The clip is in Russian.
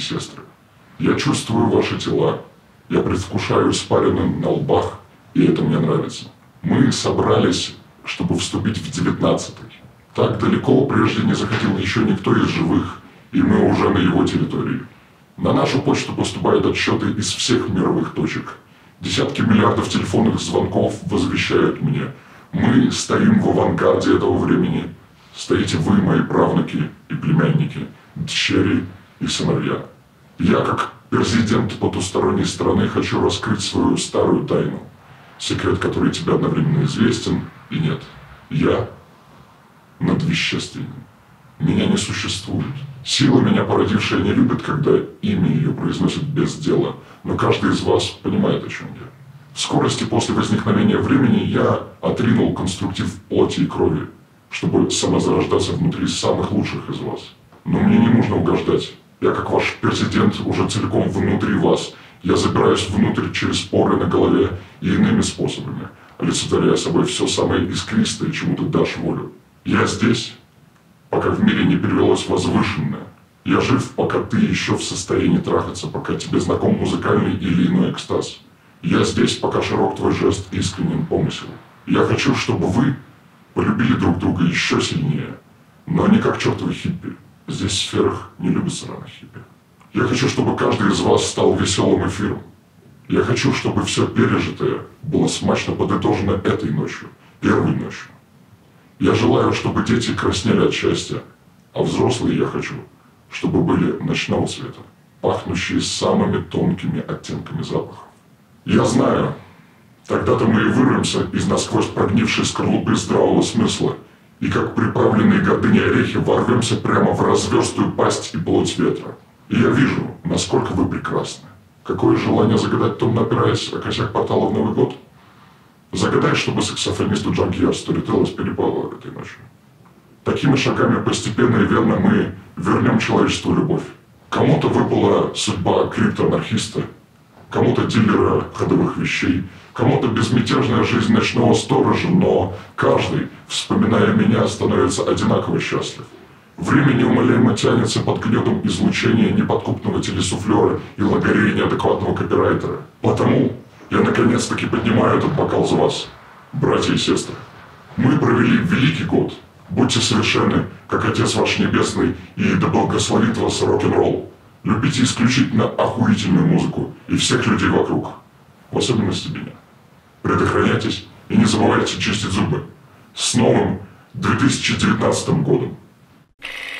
сестры. Я чувствую ваши тела. Я предвкушаю испарины на лбах, и это мне нравится. Мы собрались, чтобы вступить в 19-й. Так далеко прежде не заходил еще никто из живых, и мы уже на его территории. На нашу почту поступают отчеты из всех мировых точек. Десятки миллиардов телефонных звонков возвещают мне: мы стоим в авангарде этого времени. Стоите вы, мои правнуки и племянники, дщери и сыновья. Я, как президент потусторонней страны, хочу раскрыть свою старую тайну. Секрет, который тебе одновременно известен и нет. Я надвещественен. Меня не существует. Сила, меня породившая, не любит, когда имя ее произносит без дела. Но каждый из вас понимает, о чем я. В скорости после возникновения времени я отринул конструктив плоти и крови, чтобы самозарождаться внутри самых лучших из вас. Но мне не нужно угождать. Я, как ваш президент, уже целиком внутри вас. Я забираюсь внутрь через поры на голове и иными способами, олицетворяя собой все самое искристое, чему ты дашь волю. Я здесь, пока в мире не перевелось возвышенное. Я жив, пока ты еще в состоянии трахаться, пока тебе знаком музыкальный или иной экстаз. Я здесь, пока широк твой жест, искренен помысел. Я хочу, чтобы вы полюбили друг друга еще сильнее, но не как чертовы хиппи. Здесь в сферах не любят сраных хиппи. Я хочу, чтобы каждый из вас стал веселым эфиром. Я хочу, чтобы все пережитое было смачно подытожено этой ночью, первой ночью. Я желаю, чтобы дети краснели от счастья, а взрослые я хочу, чтобы были ночного цвета, пахнущие самыми тонкими оттенками запахов. Я знаю, тогда-то мы и вырвемся из насквозь прогнившей скорлупы здравого смысла и, как приправленные гордыней орехи, ворвемся прямо в разверстую пасть и плоть ветра. И я вижу, насколько вы прекрасны. Какое желание загадать том, напираясь о косяк портала в Новый год? Загадай, чтобы саксофонисту Джанкьяр Сторителлос перепало этой ночью. Такими шагами постепенно и верно мы вернем человечеству любовь. Кому-то выпала судьба криптоанархиста, кому-то дилера ходовых вещей, кому-то безмятежная жизнь ночного сторожа, но каждый, вспоминая меня, становится одинаково счастлив. Время неумолимо тянется под гнетом излучения неподкупного телесуфлера и лагерей неадекватного копирайтера. Потому я наконец-таки поднимаю этот бокал за вас, братья и сестры. Мы провели великий год. Будьте совершенны, как Отец ваш Небесный, и да благословит вас рок-н-ролл. Любите исключительно охуительную музыку и всех людей вокруг, в особенности меня. Предохраняйтесь и не забывайте чистить зубы. С новым 2019 годом!